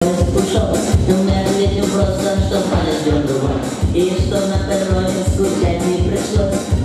поезд ушел, но мы ответим просто, что подождем другой. И что на перроне скучать не пришлось.